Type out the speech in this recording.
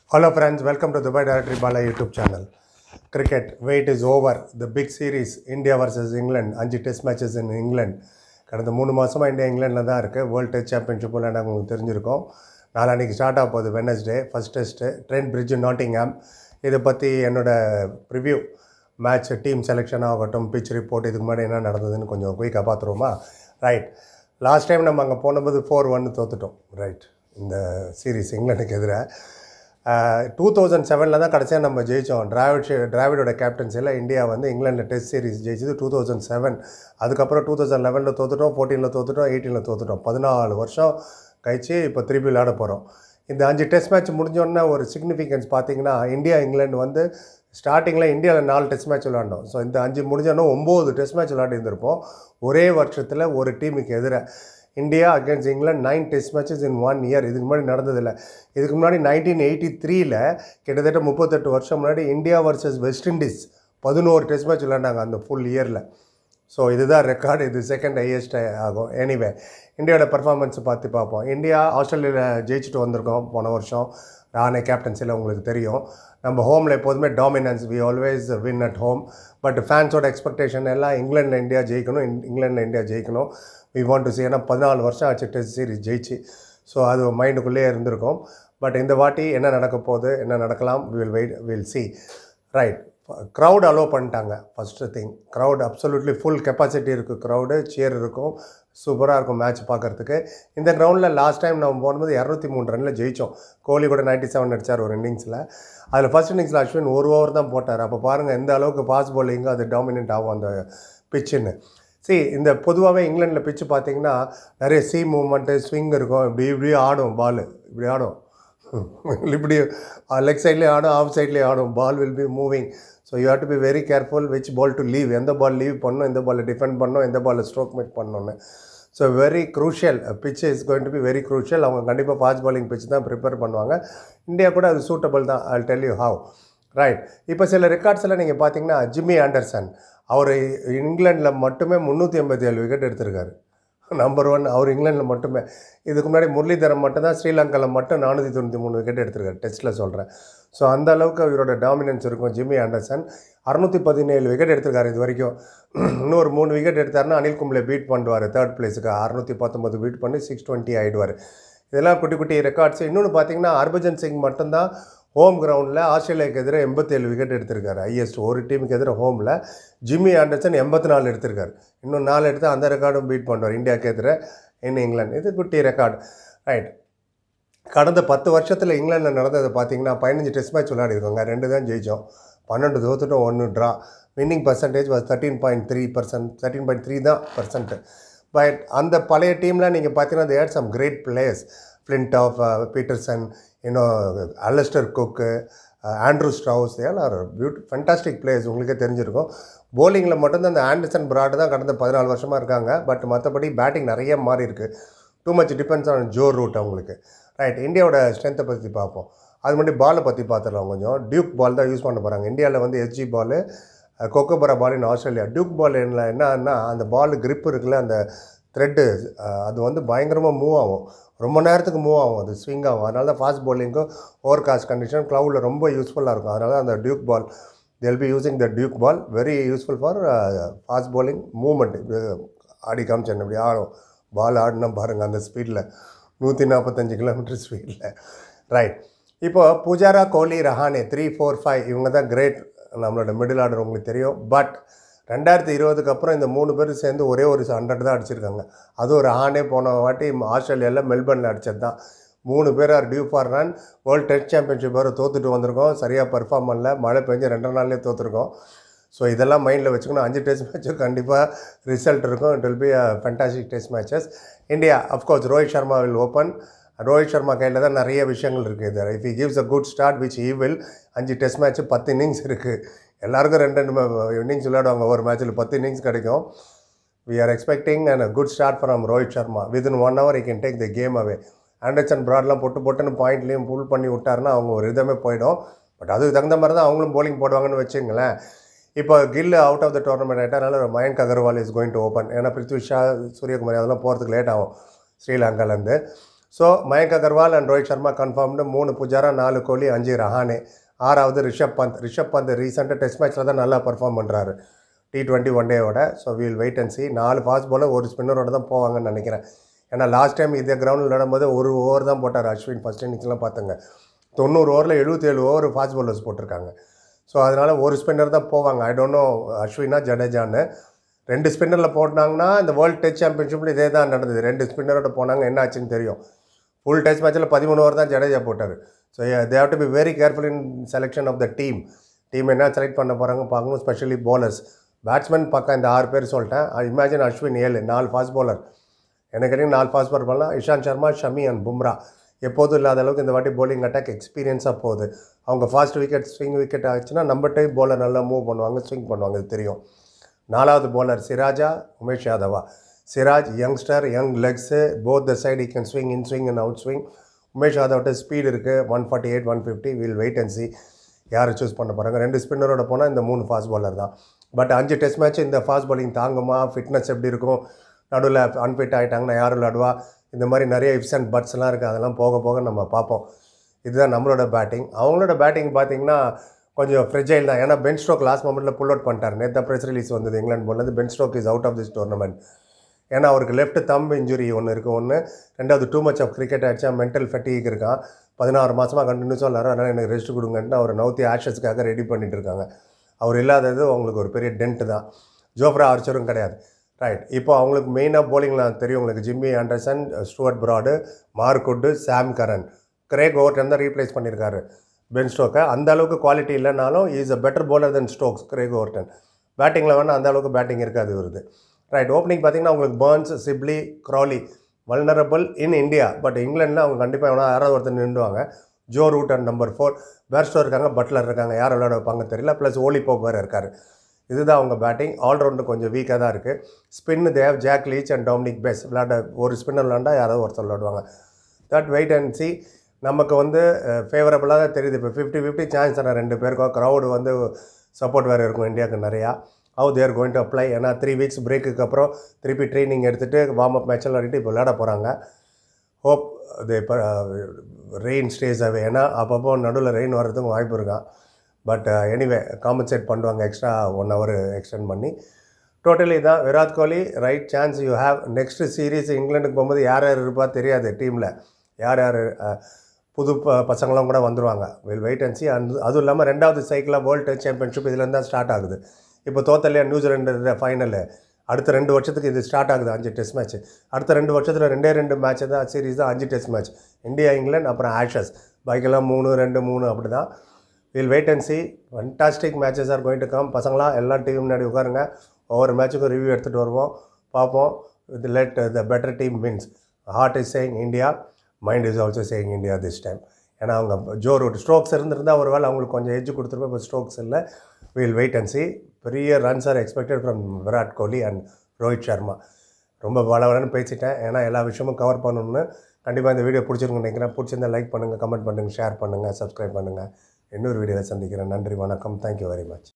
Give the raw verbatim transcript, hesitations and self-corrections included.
Hello friends, welcome to Dubai Directory Bala YouTube channel. Cricket, wait is over. The big series, India versus England, அஞ்சு test matches in England. கடந்த மூணு மாதமாக India இங்கிலாண்டில் தான் இருக்குது. World test championship விளையாட உங்களுக்கு தெரிஞ்சிருக்கும். நாளான்னைக்கு ஸ்டார்ட் ஆக போகுது Wednesday first test Trent Bridge Nottingham. இதை பற்றி என்னோடய ப்ரிவ்யூ மேட்ச் டீம் செலெக்ஷன் ஆகட்டும், பிச் ரிப்போர்ட், இதுக்கு முன்னாடி என்ன நடந்ததுன்னு கொஞ்சம் குயிக்காக பார்த்துருவோமா? ரைட், லாஸ்ட் டைம் நம்ம அங்கே போனபோது ஃபோர் ஒன்னு தோத்துட்டோம். ரைட், இந்த சீரீஸ் இங்கிலாந்துக்கு எதிராக டூ தௌசண்ட் செவனில் தான் கடைசியாக நம்ம ஜெயித்தோம். டிராவிட் டிராவிடோட கேப்டன்சியில் இந்தியா வந்து இங்கிலாண்டில் டெஸ்ட் சீரிஸ் ஜெயிச்சது டூ தௌசண்ட் செவன். அதுக்கப்புறம் டூ தௌசண்ட் லெவனில் தோத்துட்டோம், ஃபோர்டீனில் தோத்துட்டோம், எயிட்டீனில் தோத்துட்டோம். பதினாலு வருஷம் கழிச்சு இப்போ திருப்பி விளையாட போகிறோம். இந்த அஞ்சு டெஸ்ட் மேட்ச் முடிஞ்சோடனே ஒரு சிக்னிஃபிகன்ஸ் பார்த்தீங்கன்னா, இந்தியா இங்கிலாந்து வந்து ஸ்டார்டிங்கில் இந்தியாவில் நாலு டெஸ்ட் மேட்ச் விளையாண்டோம். ஸோ இந்த அஞ்சு முடிஞ்சோன்னா ஒம்பது டெஸ்ட் மேட்ச் விளையாடி இருந்திருப்போம் ஒரே வருஷத்தில் ஒரு டீமுக்கு எதிராக. India against England nine test matches in one year. இதுக்கு முன்னாடி நடந்ததில்லை. இதுக்கு முன்னாடி நைன்டீன் எயிட்டி த்ரீல கிட்டத்தட்ட முப்பத்தெட்டு வருஷம் முன்னாடி இந்தியா வர்சஸ் வெஸ்ட் இண்டீஸ் பதினோரு டெஸ்ட் மேட்ச் விளையாண்டாங்க அந்த ஃபுல் இயரில். ஸோ இதுதான் ரெக்கார்டு. இது செகண்ட் ஹையஸ்ட் ஆகும். எனிவே, இந்தியாவோட பர்ஃபார்மன்ஸ் பார்த்து பார்ப்போம். இந்தியா ஆஸ்திரேலியாவில் ஜெயிச்சுட்டு வந்திருக்கோம் போன வருஷம். ராணே கேப்டன்சியில் உங்களுக்கு தெரியும். நம்ம ஹோமில் எப்போதுமே dominance, we always win at home. But ஃபேன்ஸோட எக்ஸ்பெக்டேஷன் எல்லாம் இங்கிலாண்டில் இந்தியா ஜெயிக்கணும், இங்கிலாண்டில் இந்தியா ஜெயிக்கணும். We want to see. ஏன்னா பதினாலு வருஷம் ஆச்சு டெஸ்ட் சீரிஸ் ஜெயிச்சு. ஸோ அது மைண்டுக்குள்ளேயே இருந்திருக்கும். பட் இந்த வாட்டி என்ன நடக்க போகுது, என்ன நடக்கலாம், we'll wait we'll see. Right, crowd allow பண்ணிட்டாங்க. First thing, crowd absolutely full capacity இருக்குது. க்ரௌடு சேர் இருக்கும், சூப்பராக இருக்கும் மேட்ச் பார்க்குறதுக்கு. இந்த கிரவுண்டில் லாஸ்ட் டைம் நம்ம போகும்போது இரநூத்தி மூணு ரனில் ஜெயித்தோம். கோலி கூட நைன்ட்டி செவன் அடித்தார் ஒரு இன்னிங்ஸில். அதில் ஃபஸ்ட் இன்னிங்ஸில் அஸ்வின் ஒரு ஓவர் தான் போட்டார். அப்போ பாருங்கள் எந்த அளவுக்கு ஃபாஸ்ட் பவுலிங்கும் அது டாமினேட் ஆகும் அந்த பிச்சுன்னு. சி, இந்த பொதுவாகவே இங்கிலாண்டில் பிச்சு பார்த்தீங்கன்னா நிறைய சி மூவ்மெண்ட்டு, ஸ்விங் இருக்கும். இப்படி இப்படி ஆடும் பால், இப்படி ஆடும், இப்படி லெக் சைட்லேயே ஆடும், ஆஃப் சைட்லேயே ஆடும். Ball will be moving. So you have to be very careful which ball to leave. எந்த பால் லீவ் பண்ணணும், எந்த பால் டிஃபெண்ட் பண்ணணும், எந்த பால் ஸ்ட்ரோக் மேட் பண்ணணுன்னு. So very crucial. Pitch is going to be very crucial. அவங்க கண்டிப்பாக fast bowling pitch தான் prepare பண்ணுவாங்க. இந்தியா கூட அது சூட்டபிள் தான். I tell you how. Right, இப்போ சில ரெக்கார்ட்ஸ் எல்லாம் நீங்கள் பார்த்தீங்கன்னா, ஜிம்மி ஆண்டர்சன் அவர் இங்கிலாண்டில் மட்டுமே முந்நூற்றி ஐம்பத்தி ஏழு விக்கெட் எடுத்திருக்காரு. நம்பர் ஒன் அவர் இங்கிலாண்டில் மட்டுமே. இதுக்கு முன்னாடி முரளிதரன் மட்டும்தான் ஸ்ரீலங்காவில் மட்டும் நானூற்றி தொண்ணூற்றி மூணு விக்கெட் எடுத்திருக்காரு டெஸ்ட்டில் சொல்கிறேன். ஸோ அந்த அளவுக்கு அவரோட டாமினன்ஸ் இருக்கும். ஜிம்மி ஆண்டர்சன் அறுநூற்றி பதினேழு விக்கெட் எடுத்திருக்காரு இது வரைக்கும். இன்னொரு மூணு விக்கெட் எடுத்தாருன்னா அனில் கும்ப்ளே பீட் பண்ணுவார் தேர்ட் பிளேஸுக்கு. அறுநூற்றி பத்தொம்பது பீட் பண்ணி சிக்ஸ் டுவெண்ட்டி ஆகிடுவார். இதெல்லாம் குட்டி குட்டி ரெக்கார்ட்ஸ். இன்னொன்று பார்த்தீங்கன்னா, ஹர்பஜன் சிங் மட்டும்தான் ஹோம் கிரவுண்டில் ஆஸ்திரேலியாவுக்கு எதிராக எண்பத்தேழு விக்கெட் எடுத்திருக்காரு. ஹையஸ்ட் ஒரு டீமுக்கு எதிராக ஹோமில். ஜிம்மி ஆண்டர்சன் எண்பத்தி நாலு எடுத்திருக்காரு. இன்னும் நாலு எடுத்து அந்த ரெக்கார்டும் பீட் பண்ணுவார் இந்தியாவுக்கு எதிராக இன் இங்கிலாந்து. இது குட்டி ரெக்கார்டு. ரைட், கடந்த பத்து வருஷத்தில் இங்கிலாண்டில் நடந்ததை பார்த்தீங்கன்னா, பதினஞ்சு டெஸ்ட் மேட்ச் விளையாடிருக்கோங்க. ரெண்டு தான் ஜெயித்தோம், பன்னெண்டு தோத்துட்டோம், ஒன்று draw. Winning percentage was thirteen point three percent thirteen point three தான் பர்சன்ட்டு. பட் அந்த பழைய டீமில் நீங்கள் பார்த்தீங்கன்னா, they had some great players. Flintoff, Pietersen, இன்னும் அலஸ்டர் குக்கு, ஆண்ட்ரூ ஸ்ட்ரவுஸ், எல்லாம் பியூட்டி ஃபென்டாஸ்டிக் பிளேயர்ஸ். உங்களுக்கே தெரிஞ்சிருக்கும். போலிங்கில் மட்டும்தான் அந்த ஆண்டர்சன் பிராட் தான் கடந்த பதினாலு வருஷமாக இருக்காங்க. பட் மற்றபடி பேட்டிங் நிறைய மாறி இருக்குது. Too much depends on Joe Root அவங்களுக்கு. ரைட், இந்தியாவோட ஸ்ட்ரென்த்தை பற்றி பார்ப்போம். அது மட்டும் பாலை பற்றி பார்த்துடலாம் கொஞ்சம். டியூக் பால் தான் யூஸ் பண்ண போகிறாங்க. இந்தியாவில் வந்து SG ball, Kookaburra ball in Australia. Duke ball என்ன என்னன்னா, அந்த பால் கிரிப் இருக்குல்ல, அந்த த்ரெட்டு அது வந்து பயங்கரமாக மூவ் ஆகும், ரொம்ப நேரத்துக்கு மூவ் ஆகும், அது ஸ்விங் ஆகும். அதனால தான் ஃபாஸ்ட் பவுலிங்கும் ஓவர் காஸ்ட் கண்டிஷன் க்ளவுடில் ரொம்ப யூஸ்ஃபுல்லாக இருக்கும். அதனால அந்த Duke ball they'll be using the Duke ball. Very useful for fast bowling movement. ஆடி காமிச்சேன் இப்படி ஆடும் பால் ஆடினா பாருங்கள் அந்த ஸ்பீடில், நூற்றி நாற்பத்தஞ்சு கிலோமீட்டர் ஸ்பீடில். ரைட், இப்போ Pujara, Kohli, Rahane three four five இவங்க தான் கிரேட் நம்மளோட மிடில் ஆர்டர் உங்களுக்கு தெரியும். பட் ரெண்டாயிரத்தி இருபதுக்கு அப்புறம் இந்த மூணு பேர் சேர்ந்து ஒரே ஒரு ஹண்ட்ரட் தான் அடிச்சிருக்காங்க. அதுவும் ரஹானே போன வாட்டி ஆஸ்திரேலியாவில் மெல்பர்னில் அடித்தது தான். மூணு பேர் are due for run. World test championship வேறு தோற்றுட்டு வந்திருக்கோம். சரியாக பர்ஃபார்ம் பண்ணல, மழை பெஞ்சு ரெண்டு நாள்லேயே தோற்றுருக்கோம். ஸோ இதெல்லாம் மைண்டில் வச்சுக்கணும். அஞ்சு டெஸ்ட் மேட்ச்சும் கண்டிப்பாக ரிசல்ட் இருக்கும். It will be a fantastic test matches. India of course Rohit Sharma will open. Rohit Sharma கையில் தான் நிறைய விஷயங்கள் இருக்குது. If he gives a good start which he will. அஞ்சு டெஸ்ட் மேட்ச்சு பத்து இன்னிங்ஸ் இருக்குது. எல்லாருக்கும் ரெண்டு ரெண்டு இன்னிங்ஸ் விளையாடுவாங்க. ஒரு மேட்ச்சில் பத்து இன்னிங்ஸ் கிடைக்கும். We are expecting and a good start from Rohit Sharma. Within one hour he can take the game away. Anderson பிராட்லாம் பொட்டு பொட்டுன்னு பாயிண்ட்லேயும் புல் பண்ணி விட்டாருன்னா அவங்க ஒரு இதமே போயிடும். பட் அதுக்கு தகுந்த மாதிரி தான் அவங்களும் போலிங் போடுவாங்கன்னு வச்சுங்களேன். இப்போ Gill out of the tournament ஆகிட்டனால Mayank Agarwal is going to open. ஏன்னா பிருத்வி ஷா, சூரியகுமார் அதெல்லாம் போகிறதுக்கு லேட் ஆகும் ஸ்ரீலங்காலேருந்து. So Mayank Agarwal and Rohit Sharma confirmed. மூணு புஜாரா, நாலு கோலி, அஞ்சு ரஹானே, ஆறாவது ரிஷப் பந்த். ரிஷப் பந்த் ரீசெண்டாக டெஸ்ட் மேட்ச்சில் தான் நல்லா பர்ஃபார்ம் பண்ணுறாரு டி டுவெண்ட்டி ஒன் டேவோட. So we'll wait and see. நாலு ஃபாஸ்ட் பாலர் ஒரு ஸ்பின்னரோட தான் போவாங்கன்னு நினைக்கிறேன். ஏன்னா லாஸ்ட் டைம் இதே கிரவுண்டில் விளையாடும்போது ஒரு ஓவர் தான் போட்டார் அஸ்வின். ஃபஸ்ட் இன்னிங்ஸ்லாம் பார்த்துங்க, தொண்ணூறு ஓவரில் எழுபத்தேழு ஓவர் ஃபாஸ்ட் பாலர்ஸ் போட்டிருக்காங்க. ஸோ அதனால் ஒரு ஸ்பின்னர் தான் போவாங்க. ஐ டோன்ட் நோ அஸ்வினா ஜடேஜான்னு. ரெண்டு ஸ்பின்னரில் போட்டாங்கன்னா இந்த வேர்ல்டு டெஸ்ட் சாம்பியன்ஷிப்பில் இதே தான் நடந்தது. ரெண்டு ஸ்பின்னரோட போனாங்க, என்ன ஆச்சுன்னு தெரியும். ஃபுல் டெஸ்ட் மேட்ச்சில் பதிமூணு ஓவர் தான் ஜடேஜா போட்டார். So they have to be very careful in selection of the team. Team என்ன செலக்ட் பண்ண போகிறாங்க பார்க்கணும், ஸ்பெஷலி bowlers. பேட்ஸ்மேன் பக்கம் இந்த ஆறு பேர் சொல்லிட்டேன். இமேஜின் அஸ்வின் ஏழு, நாலு ஃபாஸ்ட் பவுலர். எனக்கு கேட்டிங்க நாலு ஃபாஸ்ட் பவுலர் பண்ணலாம். இஷாந்த் சர்மா, ஷமி அண்ட் பும்ரா எப்போதும் இல்லாத அளவுக்கு இந்த வாட்டி bowling அட்டாக் எக்ஸ்பீரியன்ஸாக போகுது. அவங்க ஃபாஸ்ட் விக்கெட், ஸ்விங் விக்கெட் ஆச்சுன்னா நம்ம டைம் bowler நல்லா மூவ் பண்ணுவாங்க, ஸ்விங் பண்ணுவாங்க, இது தெரியும். நாலாவது bowler சிராஜா, உமேஷ் யாதவா. Siraj youngster, young legs, both the side he can swing, in swing and out swing. Umesh யாதவ்கிட்ட ஸ்பீடு இருக்குது, one forty eight one fifty. We'll wait and see யார் சூஸ் பண்ண போகிறாங்க. ரெண்டு ஸ்பின்னரோட போனால் இந்த மூணு ஃபாஸ்ட் பாலர் தான். பட் அஞ்சு டெஸ்ட் மேட்ச் இந்த ஃபாஸ்ட் பாலிங் தாங்குமா, ஃபிட்னஸ் எப்படி இருக்கும், நடுவில் அன்ஃபிட் ஆகிட்டாங்கன்னா யார் விளையாடுவா, இந்த மாதிரி நிறைய இப்ஸ் அண்ட் பட்ஸ்லாம் இருக்குது. அதெல்லாம் போக போக நம்ம பார்ப்போம். இதுதான் நம்மளோட பேட்டிங். அவங்களோட பேட்டிங் பார்த்திங்கன்னா கொஞ்சம் ஃப்ரெஜைல் தான். ஏன்னா பென் ஸ்ட்ரோக் லாஸ்ட் மொமெண்ட்டில் புல் அவுட் பண்ணிட்டார். நேற்று ப்ரெஸ் ரிலீஸ் வந்தது இங்கிலாந்து போனது, Ben Stokes is out of this tournament. ஏன்னா அவருக்கு லெஃப்ட் தம்ப் இன்ஜுரி ஒன்று இருக்குது. ஒன்று ரெண்டாவது டூ மச் ஆஃப் கிரிக்கெட் ஆகிடுச்சா, மென்டல் ஃபெட்டிக் இருக்கான். பதினாறு மாதமாக கண்டினியூஸாக விளாட்றாரு. அதனால் எனக்கு ரெஸ்ட் கொடுங்கன்ட்டு அவர் நவுத்தி ஆஷஸ்க்காக ரெடி பண்ணிகிட்டு இருக்காங்க. அவர் இல்லாதது அவங்களுக்கு ஒரு பெரிய டென்ட்டு தான். ஜோஃப்ரா ஆர்ச்சரும் கிடையாது. ரைட். இப்போ அவங்களுக்கு மெயினாக போலிங்லாம் தெரியும் உங்களுக்கு. Jimmy Anderson, Stuart Broad, Mark Wood, Sam Curran. Craig Overton தான் ரீப்ளேஸ் பண்ணியிருக்காரு பென் ஸ்டோக்கை. அந்த அளவுக்கு குவாலிட்டி இல்லைனாலும் is a better bowler than Stokes. Craig Overton பேட்டிங்கில் வேணால் அந்த அளவுக்கு பேட்டிங் இருக்காது வருது. ரைட். ஓப்பனிங் பார்த்திங்கன்னா உங்களுக்கு Burns, Sibley, Crawley vulnerable in India. But இங்கிலாண்டில் அவங்க கண்டிப்பாக வேணால் யாராவது ஒருத்தர் நின்றுவாங்க. Joe Root and number four. Bairstow இருக்காங்க, பட்லர் இருக்காங்க, யார் விளையாட வைப்பாங்க தெரியல. ப்ளஸ் ஓலி போப் வேறு இருக்கார். இதுதான் அவங்க பேட்டிங். ஆல்ரவுண்டு கொஞ்சம் வீக்காக தான் இருக்குது. Spin they've Jack Leach and Dominic Bess விளையாட. ஒரு ஸ்பின்னர் விளாண்டா யாராவது ஒருத்தர் விளையாடுவாங்க. That wait and see. நமக்கு வந்து ஃபேவரபுளாக தான் தெரியுது. இப்போ ஃபிஃப்டி ஃபிஃப்டி சான்ஸ் தானே ரெண்டு பேருக்கும். க்ரௌடு வந்து சப்போர்ட் வேறு இருக்கும் இந்தியாவுக்கு நிறையா. How they're going to apply. ஏன்னா த்ரீ வீக்ஸ் பிரேக்குக்கு அப்புறம் திருப்பி ட்ரைனிங் எடுத்துகிட்டு வார்ம் அப் மேட்செல்லாம் விளையாடிட்டு இப்போ விளையாட போகிறாங்க. ஹோப் இது இப்போ ரெயின் ஸ்டேஸ் அவே. ஏன்னா அப்பப்போ நடுவில் ரெயின் வர்றதுக்கும் வாய்ப்பு இருக்கான். பட் எனிவே காம்பன்சேட் பண்ணுவாங்க எக்ஸ்ட்ரா ஒன் ஹவர் எக்ஸ்டெண்ட் பண்ணி. டோட்டலி தான். Virat Kohli right chance you have. Next series இங்கிலாந்துக்கு போகும்போது யார் யார் இருப்பா தெரியாது டீமில். யார் யார் புது ப பசங்களாம் கூட வந்துடுவாங்க. We'll wait and see. And அதுவும் இல்லாமல் ரெண்டாவது சைக்கிளாக வேர்ல்டு டெஸ்ட் சாம்பியன்ஷிப் இதுலேருந்து தான் ஸ்டார்ட் ஆகுது. இப்போ தோத்தலையா நியூசிலாண்டு ஃபைனலு. அடுத்த ரெண்டு வருஷத்துக்கு இது ஸ்டார்ட் ஆகுது. அஞ்சு டெஸ்ட் மேட்ச். அடுத்த ரெண்டு வருஷத்தில் ரெண்டே ரெண்டு மேட்ச் தான் சீரீஸ் தான் அஞ்சு டெஸ்ட் மேட்ச். இந்தியா, இங்கிலாந்து, அப்புறம் ஆஷஸ். பாக்கியெல்லாம் மூணு ரெண்டு மூணு அப்படி தான். We'll wait and see. Fantastic matches are going to come. பசங்களாம் எல்லா டீம் முன்னாடி உட்காருங்க. ஒவ்வொரு மேட்சுக்கும் ரிவ்யூ எடுத்துகிட்டு வருவோம், பார்ப்போம். With let the better team wins. Heart is saying India, mind is also saying India this time. ஏன்னா அவங்க ஜோ ரூட் ஸ்ட்ரோக்ஸ் இருந்திருந்தால் ஒரு வேளை அவங்களுக்கு கொஞ்சம் எஜ்ஜு கொடுத்துருப்போம். இப்போ ஸ்ட்ரோக்ஸ் இல்லை. We'll wait and see. பெரிய runs are expected from Virat Kohli and Rohit Sharma. ரொம்ப வளவலன்னு பேசிட்டேன். ஏன்னா எல்லா விஷயமும் கவர் பண்ணணும்னு. கண்டிப்பாக இந்த வீடியோ பிடிச்சிருக்குன்னு நினைக்கிறேன். பிடிச்சிருந்தா லைக் பண்ணுங்கள், கமெண்ட் பண்ணுங்கள், ஷேர் பண்ணுங்கள், சப்ஸ்கிரைப் பண்ணுங்கள். இன்னொரு வீடியோவில் சந்திக்கிறேன். நன்றி, வணக்கம். Thank you very much.